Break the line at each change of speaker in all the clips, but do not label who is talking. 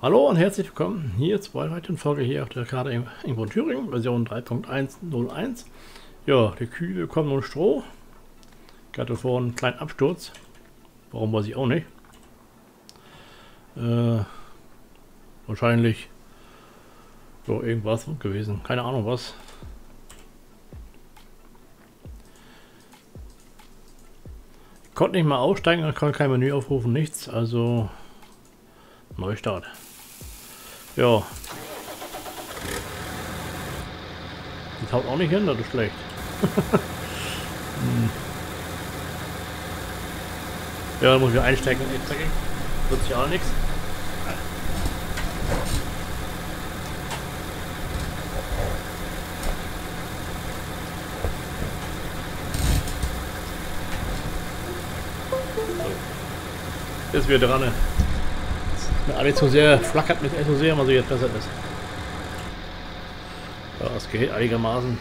Hallo und herzlich willkommen hier zur weiteren Folge hier auf der Karte Ingwer Thüringen, Version 3.101. Ja, die Kühe bekommen nun Stroh. Ich hatte vorhin einen kleinen Absturz. Warum, weiß ich auch nicht. Wahrscheinlich so irgendwas gewesen. Keine Ahnung was. Ich konnte nicht mal aussteigen, ich konnte kein Menü aufrufen, nichts. Also Neustart. Ja. Das haut auch nicht hin, das ist schlecht. Ja, dann muss ich wieder einstecken. Wird sich auch nichts. Ist wieder dran. Wenn alles zu sehr flackert mit so sehr, mal so jetzt besser ist. Ja, es geht einigermaßen.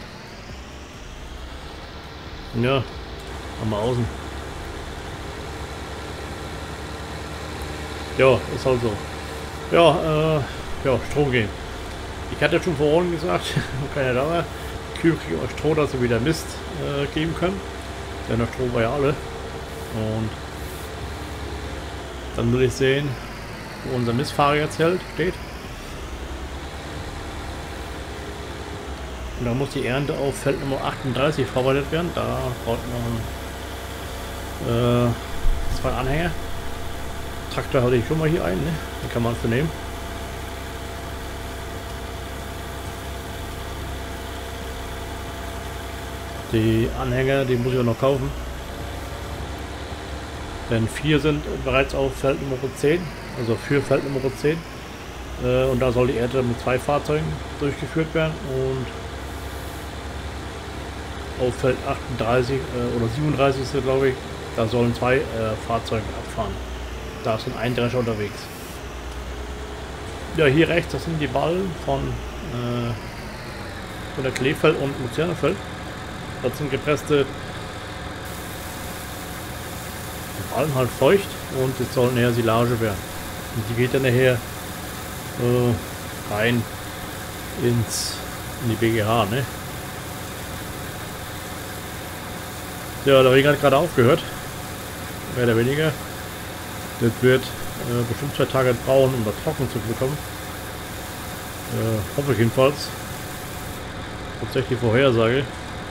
Ja, haben wir außen. Ja, ist halt so. Ja, ja, Strom gehen. Ich hatte schon vorhin gesagt, keiner da war, die Kühe kriegen auch Stroh, dass sie wieder Mist geben können. Denn der Strom war ja alle. Und dann will ich sehen, wo unser Mistfahrradzelt steht. Und da muss die Ernte auf Feld Nummer 38 vorbereitet werden. Da braucht man zwei Anhänger. Traktor hatte ich schon mal hier ein, ne? Den kann man für nehmen. Die Anhänger, die muss ich auch noch kaufen. Denn 4 sind bereits auf Feld Nummer 10, also für Feld Nummer 10. Und da soll die Ernte mit 2 Fahrzeugen durchgeführt werden. Und auf Feld 38 oder 37 ist glaube ich, da sollen 2 Fahrzeuge abfahren. Da ist ein Drescher unterwegs. Ja, hier rechts, das sind die Ballen von der Kleefeld und Luzernefeld. Das sind gepresste Ballen, halt feucht, und es soll nachher Silage werden. Und die geht dann nachher rein in die BGH, ne? Ja, der Regen hat gerade aufgehört. Mehr oder weniger. Das wird bestimmt 2 Tage brauchen, um das trocken zu bekommen. Hoffe ich jedenfalls. Tatsächlich Vorhersage.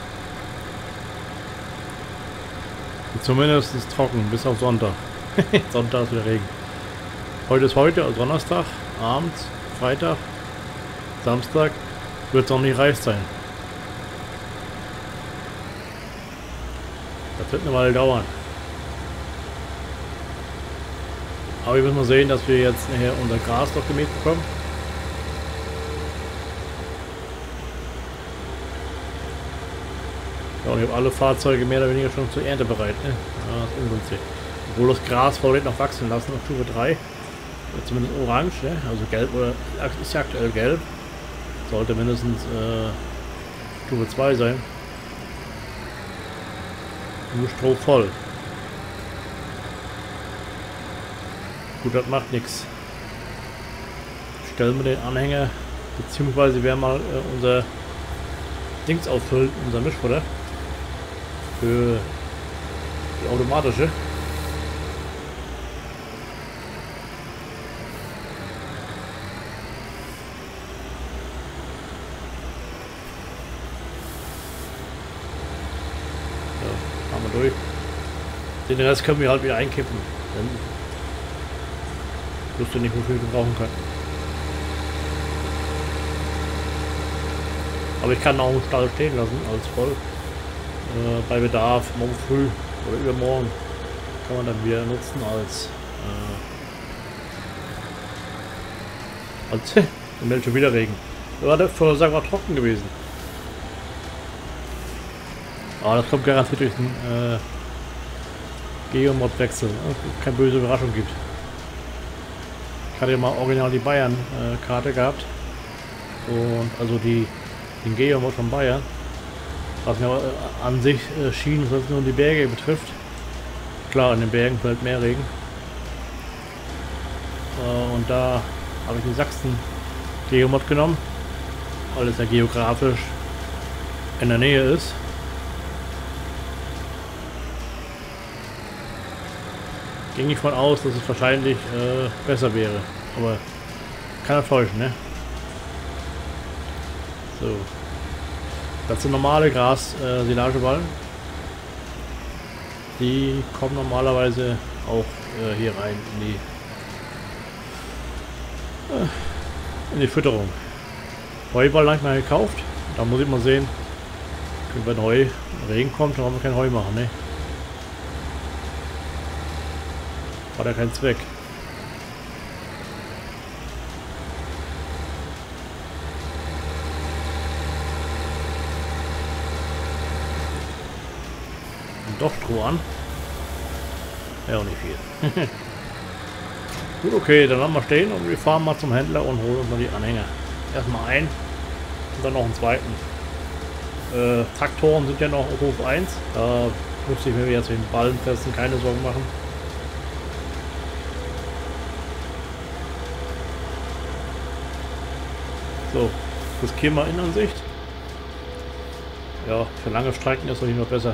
Zumindest ist es trocken, bis auf Sonntag. Sonntag ist wieder Regen. Heute ist heute, also Donnerstag, abends, Freitag, Samstag wird es noch nicht reif sein. Das wird eine Weile dauern. Aber wir müssen mal sehen, dass wir jetzt nachher unser Gras noch gemäht bekommen. Ja, und ich habe alle Fahrzeuge mehr oder weniger schon zur Ernte bereit. Ne? Ja, das ist ungünstig. Obwohl das Gras wollte noch wachsen lassen auf Stufe 3. Oder zumindest orange, ne? Also gelb, oder ist ja aktuell gelb. Sollte mindestens Stufe 2 sein. Nur Stroh voll. Gut, das macht nichts. Stellen wir den Anhänger, beziehungsweise wer mal unser Dings auffüllt, unser Mischfutter. Für die automatische. Ja, haben wir durch. Den Rest können wir halt wieder einkippen. Dann wusste nicht, wofür wir brauchen können. Aber ich kann auch im Stall stehen lassen, als voll. Bei Bedarf, morgen früh oder übermorgen kann man dann wieder nutzen als dann meldet schon wieder Regen. War der Vorhersage war trocken gewesen. Aber das kommt garantiert durch den Geomod-Wechsel, ne? Keine böse Überraschung gibt. Ich hatte ja mal original die Bayern-Karte gehabt. Und also den Geomod von Bayern. Was mir aber an sich schien, was nur die Berge betrifft. Klar, in den Bergen fällt mehr Regen. Und da habe ich den Sachsen Geomod genommen, weil es ja geografisch in der Nähe ist. Ging nicht von aus, dass es wahrscheinlich besser wäre, aber kann er täuschen, ne? So. Das sind normale Gras-Silageballen. Die kommen normalerweise auch hier rein in die Fütterung. Heuball habe ich mal gekauft. Da muss ich mal sehen, wenn Regen kommt, dann haben wir kein Heu machen, ne? Hat ja keinen Zweck. Und doch Stroh an. Ja, auch nicht viel. Gut, okay, dann haben wir stehen und wir fahren mal zum Händler und holen uns mal die Anhänger. Erstmal ein und dann noch einen zweiten. Traktoren sind ja noch auf Hof 1. Da müsste ich mir jetzt wegen Ballenfesten keine Sorgen machen. So, das Klima Innenansicht. Ja, für lange Strecken ist doch nicht mehr besser.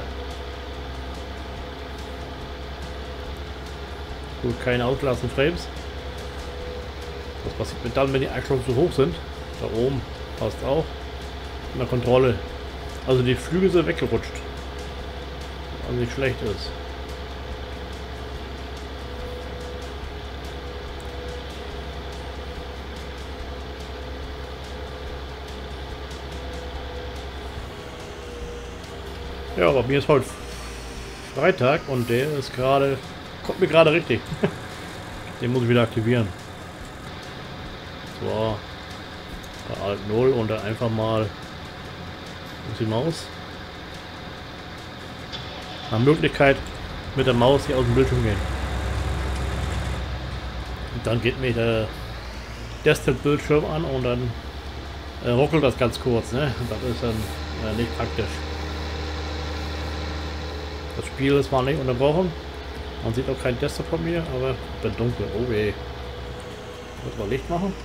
Gut, keine ausgelassenen Frames. Was passiert mit dann, wenn die Einstellungen zu hoch sind? Da oben passt auch. In der Kontrolle. Also die Flügel sind weggerutscht. Was nicht schlecht ist. Ja, aber mir ist heute Freitag und der ist gerade, kommt mir gerade richtig. Den muss ich wieder aktivieren. So, bei Alt 0 und dann einfach mal die Maus. Nach Möglichkeit mit der Maus hier aus dem Bildschirm gehen. Und dann geht mir der Desktop-Bildschirm an und dann ruckelt das ganz kurz, ne? Und das ist dann nicht praktisch. Das Spiel ist zwar nicht unterbrochen. Man sieht auch kein Desktop von mir, aber ich bin dunkel. Oh weh. Muss mal Licht machen.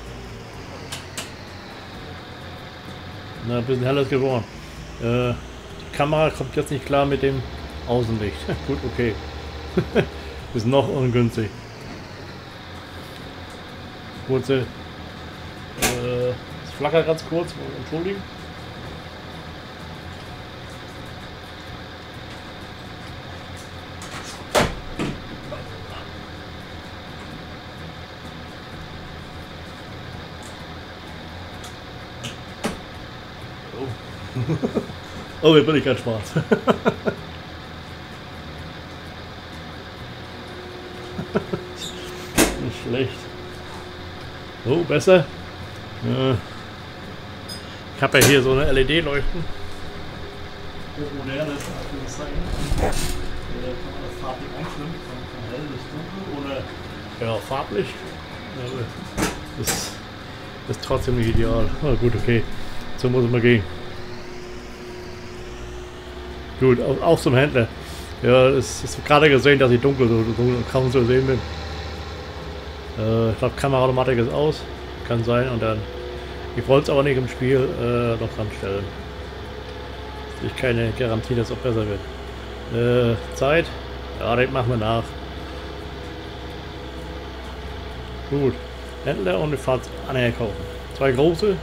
Na, ein bisschen heller ist geworden. Die Kamera kommt jetzt nicht klar mit dem Außenlicht. Gut, okay. Ist noch ungünstig. Kurze. Es flackert ganz kurz. Entschuldigen. Oh, jetzt bin ich ganz schwarz. Nicht schlecht. So, besser. Ich habe ja hier so eine LED-Leuchten. Hochmodernes Anführungszeichen. Kann man das farblich einstellen, von hell bis dunkel oder ja, farblich. Das ist trotzdem nicht ideal. Na gut, okay. So muss es mal gehen. Gut, auch zum Händler. Ja, es ist gerade gesehen, dass ich dunkel kaum zu sehen bin. Ich glaube, Kameraautomatik ist aus. Kann sein. Und dann. Ich wollte es aber nicht im Spiel noch dran stellen. Ich keine Garantie, dass es auch besser wird. Zeit. Ja, das machen wir nach. Gut. Händler und eine Fahrtanhänger kaufen. 2 große.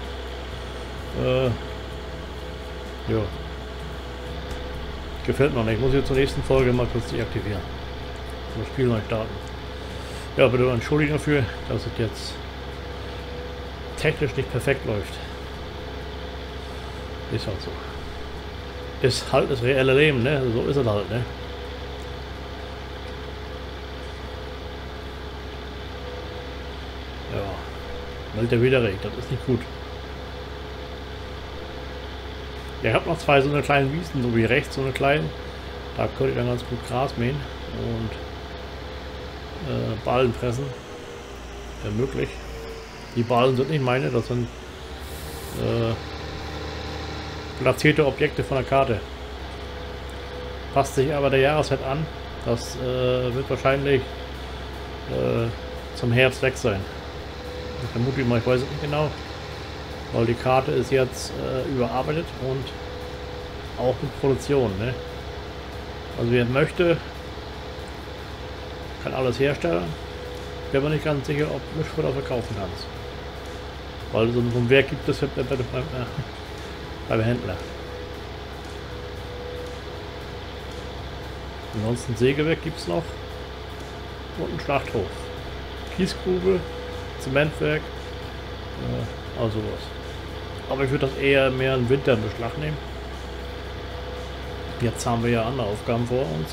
Ja. Gefällt mir nicht. Ich muss jetzt zur nächsten Folge mal kurz deaktivieren. Das Spiel neu starten. Ja, bitte entschuldigen dafür, dass es jetzt technisch nicht perfekt läuft. Ist halt so. Ist halt das reelle Leben, ne? So ist es halt, ne? Ja. Meldet er wieder recht, das ist nicht gut. Ja, ich habe noch 2 so eine kleinen Wiesen, so wie rechts so eine kleine. Da könnte ich dann ganz gut Gras mähen und Ballen pressen. Wäre möglich. Die Ballen sind nicht meine, das sind platzierte Objekte von der Karte. Passt sich aber der Jahreszeit an. Das wird wahrscheinlich zum Herbst weg sein. Ich vermute mal, ich weiß es nicht genau. Weil die Karte ist jetzt überarbeitet und auch mit Produktion. Ne? Also wer möchte, kann alles herstellen. Ich bin aber nicht ganz sicher, ob du Mischfutter verkaufen kannst. Weil so ein Werk gibt es beim Händler. Ansonsten Sägewerk gibt es noch. Und einen Schlachthof. Kiesgrube, Zementwerk, also sowas. Aber ich würde das eher mehr im Winter in Beschlag nehmen. Jetzt haben wir ja andere Aufgaben vor uns.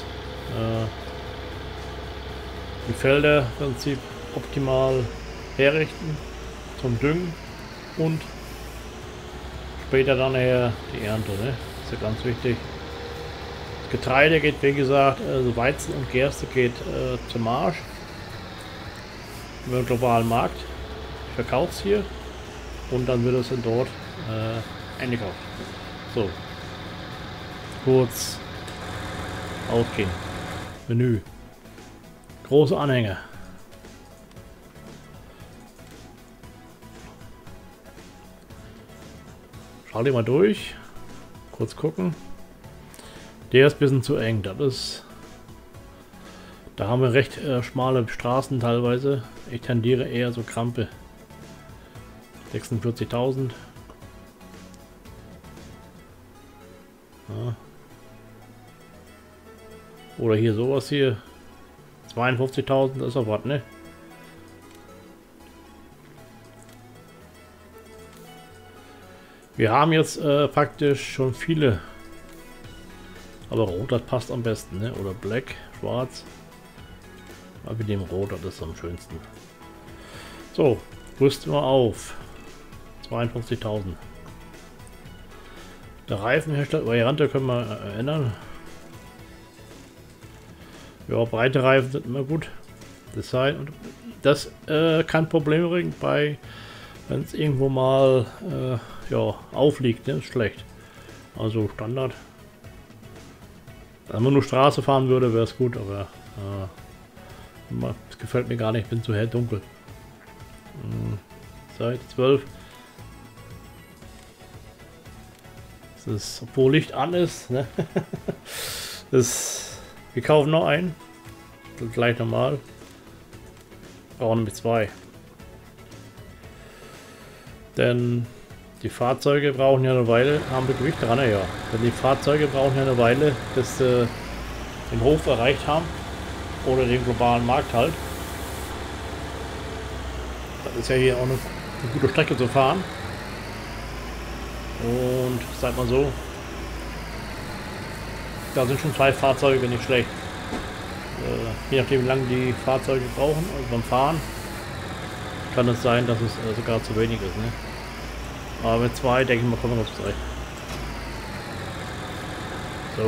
Die Felder im Prinzip optimal herrichten zum Düngen und später dann nachher die Ernte. Ne? Das ist ja ganz wichtig. Das Getreide geht, wie gesagt, also Weizen und Gerste geht zum Marsch über den globalen Markt. Ich verkaufe es hier und dann wird es dann dort eingekauft. So, kurz aufgehen. Menü. Große Anhänger. Schalte mal durch. Kurz gucken. Der ist ein bisschen zu eng. Das ist. Da haben wir recht schmale Straßen teilweise. Ich tendiere eher so Krampe. 46.000. Ja. Oder hier sowas hier. 52.000 ist doch was, ne? Wir haben jetzt praktisch schon viele. Aber rot, das passt am besten, ne? Oder black, schwarz. Aber mit dem rot, das ist am schönsten. So, rüsten wir auf. 52.000. Der Reifenhersteller, Variante können wir ändern. Ja, breite Reifen sind immer gut. Design und das kann Probleme bringen bei, wenn es irgendwo mal ja, aufliegt, ne? Ist schlecht. Also Standard. Wenn man nur Straße fahren würde, wäre es gut, aber das gefällt mir gar nicht, bin zu hell dunkel. Seit 12. Das ist, obwohl Licht an ist, ne? Wir kaufen noch einen. Gleich normal. Brauchen nämlich zwei. Denn die Fahrzeuge brauchen ja eine Weile, haben wir Gewicht dran, ja. Denn die Fahrzeuge brauchen ja eine Weile, bis sie den Hof erreicht haben. Oder den globalen Markt halt. Das ist ja hier auch eine gute Strecke zu fahren. Und sag mal so, da sind schon zwei Fahrzeuge nicht schlecht. Je nachdem wie lange die Fahrzeuge brauchen, also beim Fahren, kann es sein, dass es sogar zu wenig ist. Ne? Aber mit zwei denke ich mal, kommen wir noch zurecht. So.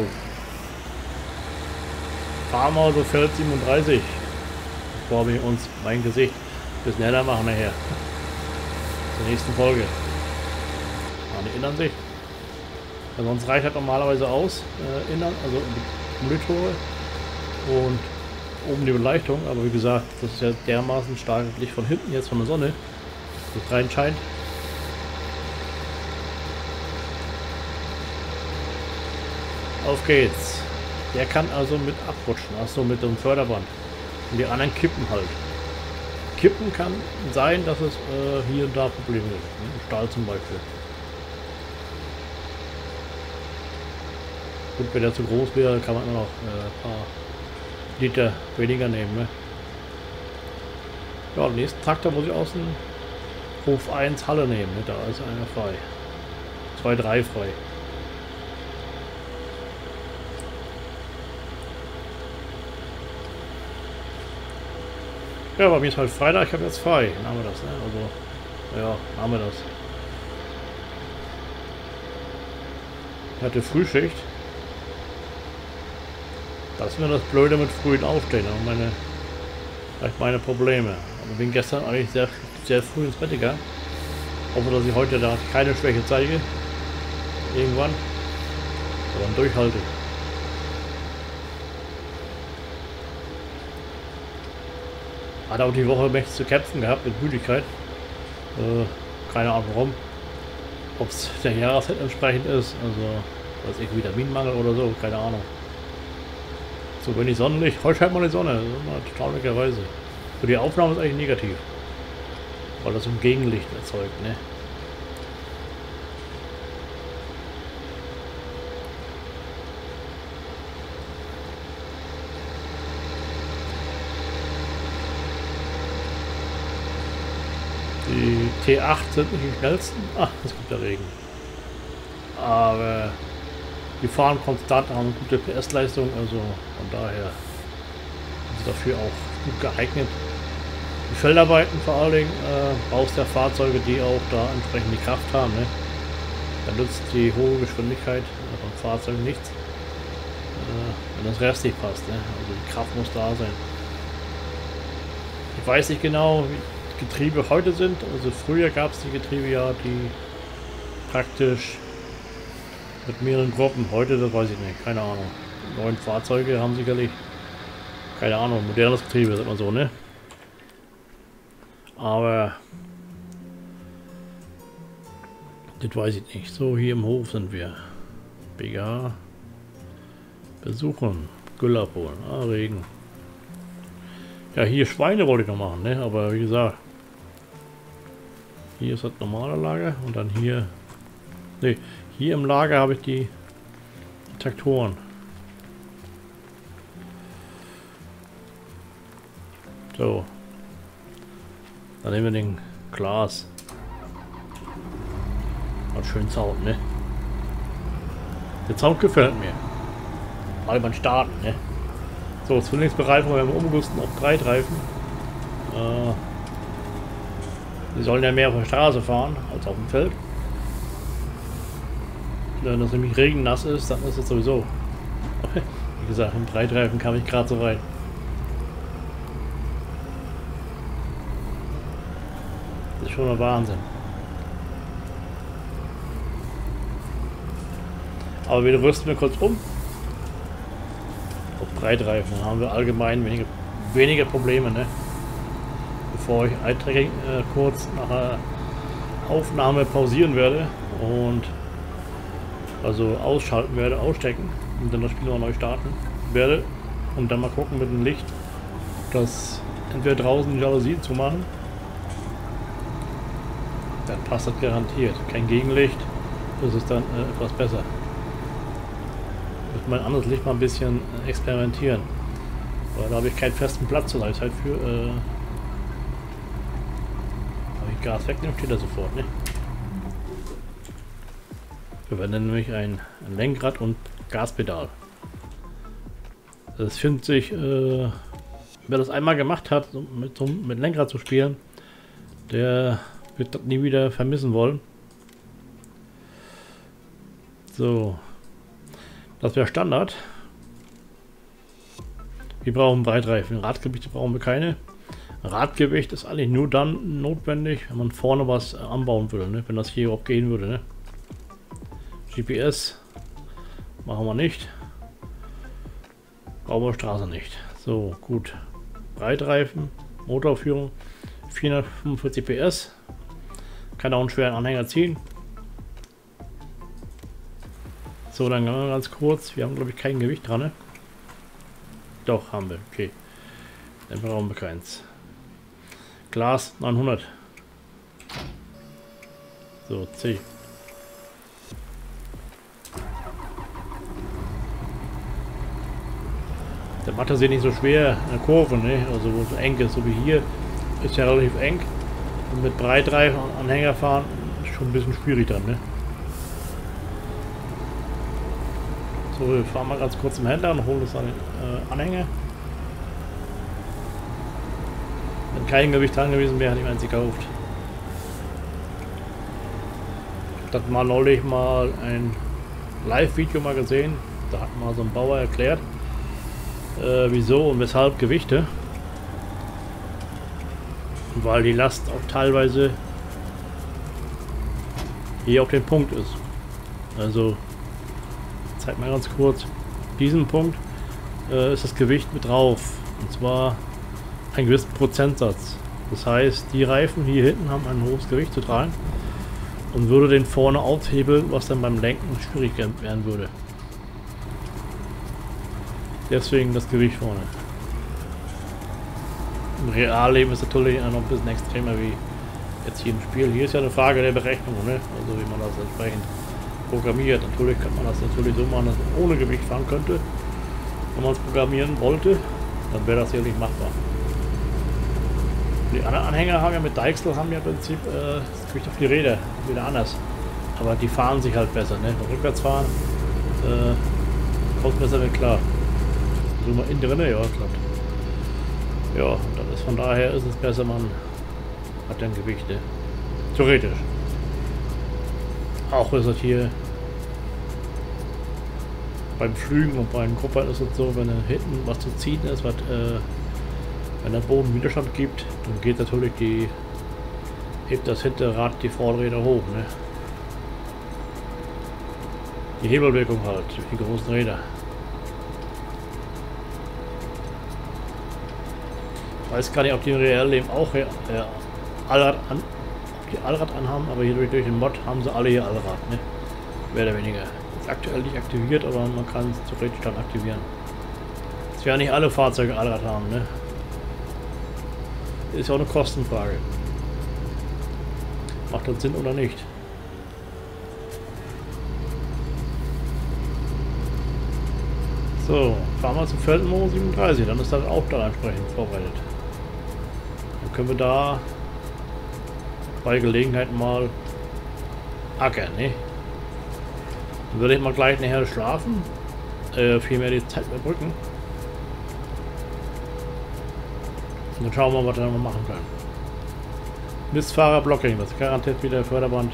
Fahrmauto Feld 37. Bevor wir uns mein Gesicht ein bisschen heller machen nachher. Zur nächsten Folge. Die Innenansicht. Sonst reicht halt normalerweise aus, also Monitore und oben die Beleuchtung, aber wie gesagt, das ist ja dermaßen starkes Licht von hinten jetzt von der Sonne, das rein scheint. Auf geht's. Der kann also mit abrutschen, also mit dem Förderband. Und die anderen kippen halt. Kippen kann sein, dass es hier und da Probleme gibt. Ne? Stahl zum Beispiel. Gut, wenn der zu groß wäre, kann man immer noch ein paar Liter weniger nehmen. Ne? Ja, am nächsten Traktor muss ich aus dem Hof 1 Halle nehmen. Ne? Da ist einer frei. 2, 3 frei. Ja, bei mir ist halt Freitag, ich habe jetzt frei. Dann haben wir das, ne? Also, ja, haben wir das. Ich hatte Frühschicht. Das ist mir das Blöde mit frühen Aufstehen und meine Probleme. Aber bin gestern eigentlich sehr früh ins Bett gegangen. Hoffe, dass ich heute da keine Schwäche zeige. Irgendwann. Aber durchhalte. Hat auch die Woche mächtig zu kämpfen gehabt mit Müdigkeit. Keine Ahnung warum. Ob es der Jahreszeit entsprechend ist, also weiß ich, Vitaminmangel oder so, keine Ahnung. So wenig Sonnenlicht, heute scheint mal die Sonne, das ist immer traurigerweise. Für die Aufnahme ist eigentlich negativ, weil das ein Gegenlicht erzeugt, ne? Die T8 sind nicht die schnellsten. Ach, es kommt der Regen. Aber die fahren konstant, haben eine gute PS-Leistung, also von daher sind sie dafür auch gut geeignet. Die Feldarbeiten vor allen Dingen brauchst ja Fahrzeuge, die auch da entsprechend die Kraft haben. Ne? Da nützt die hohe Geschwindigkeit von Fahrzeugen nichts, wenn das Rest nicht passt. Ne? Also die Kraft muss da sein. Ich weiß nicht genau, wie Getriebe heute sind. Also früher gab es die Getriebe ja, die praktisch mit mehreren Gruppen. Heute, das weiß ich nicht, keine Ahnung. Die neuen Fahrzeuge haben sicherlich, keine Ahnung, modernes Getriebe, sagt man so, ne? Aber das weiß ich nicht. So, hier im Hof sind wir. BGH besuchen. Gülle abholen. Ah, Regen. Ja, hier Schweine wollte ich noch machen, ne? Aber wie gesagt, hier ist das normale Lager und dann hier, ne, hier im Lager habe ich die Traktoren. So, dann nehmen wir den Glas. Hat schön Sound, ne? Der Sound gefällt mir. Mal beim Starten, ne? So, Zwillingsbereifung werden wir umgerüsten auf 3 Reifen. Sie sollen ja mehr auf der Straße fahren als auf dem Feld. Wenn das nämlich regennass ist, dann ist es sowieso. Wie gesagt, im 3 Reifen kam ich gerade so rein. Das ist schon ein Wahnsinn. Aber wir rüsten wir kurz um. Auf Breitreifen, dann haben wir allgemein weniger Probleme, ne? Bevor ich Eye-Tracking kurz nach der Aufnahme pausieren werde und also ausschalten werde, ausstecken und dann das Spiel noch neu starten werde und dann mal gucken mit dem Licht, dass entweder draußen die Jalousien zu machen, dann passt das garantiert. Kein Gegenlicht, ist es dann etwas besser. Mein anderes Licht mal ein bisschen experimentieren, weil da habe ich keinen festen Platz zur Zeit für. Habe ich Gas wegnehmen, steht da sofort, ne? Wir verwenden nämlich ein Lenkrad und Gaspedal. Das findet sich, wer das einmal gemacht hat, mit Lenkrad zu spielen, der wird das nie wieder vermissen wollen. So. Das wäre Standard. Wir brauchen Breitreifen. Radgewichte brauchen wir keine. Radgewicht ist eigentlich nur dann notwendig, wenn man vorne was anbauen würde, ne? Wenn das hier überhaupt gehen würde. Ne? GPS machen wir nicht. Brauchen wir Straße nicht. So, gut. Breitreifen, Motorführung, 445 PS. Kann auch einen schweren Anhänger ziehen. So, dann ganz kurz. Wir haben, glaube ich, kein Gewicht dran, ne? Doch, haben wir. Okay. Dann brauchen wir keins. Glas 900. So, C. Der Matte ist ja nicht so schwer in der Kurve, ne? Also wo es eng ist, so wie hier, ist ja relativ eng. Und mit Breitreifen und Anhänger fahren ist schon ein bisschen schwierig dann, ne? So, wir fahren mal ganz kurz zum Händler und holen uns dann den Anhänger. Wenn kein Gewicht dran gewesen wäre, hätte ich eins gekauft. Ich habe mal neulich mal ein Live-Video mal gesehen. Da hat mal so ein Bauer erklärt, wieso und weshalb Gewichte. Weil die Last auch teilweise hier auf den Punkt ist. Also zeig mal ganz kurz, diesen Punkt ist das Gewicht mit drauf, und zwar einen gewissen Prozentsatz. Das heißt, die Reifen hier hinten haben ein hohes Gewicht zu tragen und würde den vorne aufhebeln, was dann beim Lenken schwierig werden würde. Deswegen das Gewicht vorne. Im Realleben ist natürlich noch ein bisschen extremer wie jetzt hier im Spiel. Hier ist ja eine Frage der Berechnung, ne? Also wie man das entsprechend programmiert. Natürlich kann man das natürlich so machen, dass man ohne Gewicht fahren könnte. Wenn man es programmieren wollte, dann wäre das sicherlich machbar. Die anderen Anhänger haben ja mit Deichsel haben ja im Prinzip das Gewicht auf die Räder wieder anders. Aber die fahren sich halt besser, ne? Rückwärts fahren kommt besser mit klar. So mal innen drin, ja, klappt. Ja, und dann ist von daher ist es besser, man hat dann Gewicht, ne? Theoretisch. Auch ist es hier beim Flügen und beim Kuppern ist es so, wenn hinten was zu ziehen ist, was, wenn der Boden Widerstand gibt, dann geht natürlich hebt das Hinterrad die Vorderräder hoch, ne? Die Hebelwirkung halt durch die großen Räder. Ich weiß gar nicht, ob die im Realleben auch Allrad anhaben, aber hier durch den Mod haben sie alle hier Allrad, ne? Mehr oder weniger. Ist aktuell nicht aktiviert, aber man kann es theoretisch dann aktivieren. Es werden nicht alle Fahrzeuge Allrad haben, ne? Ist ja auch eine Kostenfrage. Macht das Sinn oder nicht? So, fahren wir zum Feldenmoor 37, dann ist das auch da entsprechend vorbereitet. Dann können wir da bei Gelegenheit mal ackern, ne? Dann würde ich mal gleich nachher schlafen, vielmehr die Zeit überbrücken. Und dann schauen wir mal, was wir noch machen können. Mistfahrer Blocking, das ist garantiert wieder Förderband.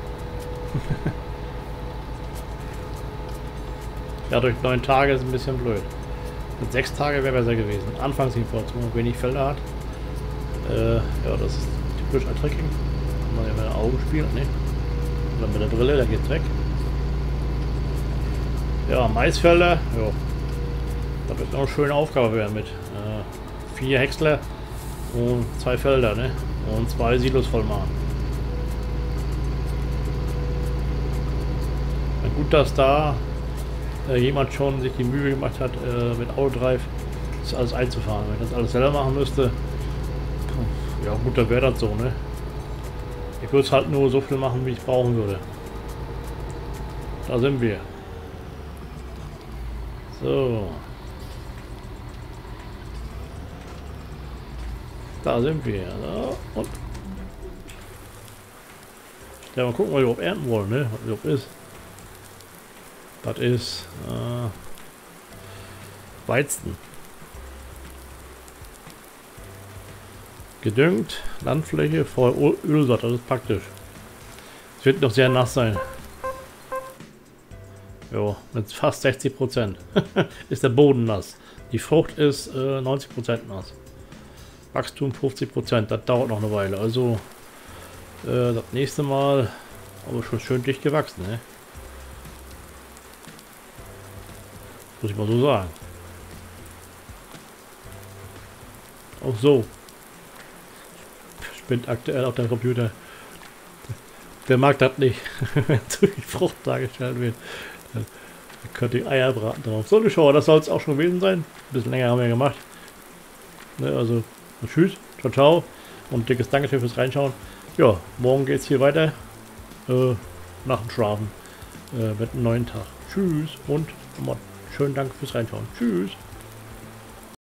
Ja, durch 9 Tage ist ein bisschen blöd. Mit 6 Tage wäre besser gewesen. Anfangsinformation, wenig Felder hat. Ja, das ist typisch ein Tricking. Kann man ja mit den Augen spielen, ne? Oder mit der Brille, da geht's weg. Ja, Maisfelder, ja. Da wird noch eine schöne Aufgabe werden mit 4 Häcksler und 2 Felder, ne? Und 2 Silos voll machen. Na gut, dass da jemand schon sich die Mühe gemacht hat, mit Autodrive das alles einzufahren. Wenn ich das alles selber machen müsste, ja gut, dann wäre das so, ne? Ich würde es halt nur so viel machen, wie ich brauchen würde. Da sind wir. So. Da sind wir. So. Und ja, mal gucken, was wir überhaupt ernten wollen, ne? Was überhaupt ist. Das ist Weizen. Gedüngt, Landfläche voll Ölsaat, das ist praktisch. Es wird noch sehr nass sein. Jo, mit fast 60% ist der Boden nass. Die Frucht ist 90% nass. Wachstum 50%, das dauert noch eine Weile. Also das nächste Mal aber schon schön dicht gewachsen, ne? Muss ich mal so sagen. Auch so. Spinnt aktuell auf dem Computer. Der mag das nicht, wenn zu viel Frucht dargestellt wird. Dann könnte ich Eier braten drauf. So eine Show, das soll es auch schon gewesen sein. Ein bisschen länger haben wir gemacht. Ne, also, tschüss, ciao, ciao. Und dickes Dankeschön fürs Reinschauen. Ja, morgen geht es hier weiter. Nach dem Schlafen. Mit einem neuen Tag. Tschüss und schönen Dank fürs Reinschauen. Tschüss.